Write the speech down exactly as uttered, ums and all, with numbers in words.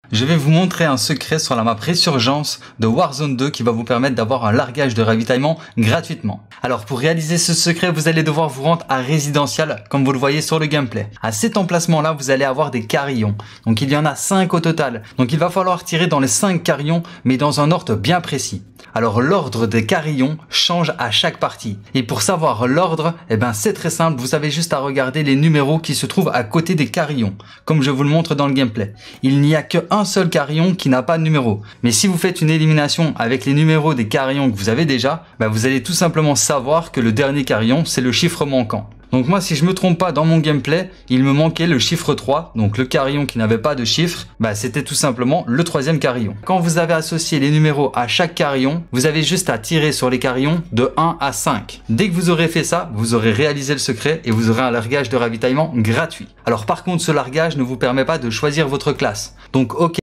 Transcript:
Je vais vous montrer un secret sur la map Résurgence de Warzone deux qui va vous permettre d'avoir un largage de ravitaillement gratuitement. Alors pour réaliser ce secret, vous allez devoir vous rendre à Résidential comme vous le voyez sur le gameplay. À cet emplacement là, vous allez avoir des carillons. Donc il y en a cinq au total. Donc il va falloir tirer dans les cinq carillons mais dans un ordre bien précis. Alors l'ordre des carillons change à chaque partie. Et pour savoir l'ordre, eh ben c'est très simple, vous avez juste à regarder les numéros qui se trouvent à côté des carillons, comme je vous le montre dans le gameplay. Il n'y a qu'un seul carillon qui n'a pas de numéro. Mais si vous faites une élimination avec les numéros des carillons que vous avez déjà, ben vous allez tout simplement savoir que le dernier carillon, c'est le chiffre manquant. Donc moi, si je me trompe pas dans mon gameplay, il me manquait le chiffre trois, donc le carillon qui n'avait pas de chiffre, bah c'était tout simplement le troisième carillon. Quand vous avez associé les numéros à chaque carillon, vous avez juste à tirer sur les carillons de un à cinq. Dès que vous aurez fait ça, vous aurez réalisé le secret et vous aurez un largage de ravitaillement gratuit. Alors par contre, ce largage ne vous permet pas de choisir votre classe. Donc ok.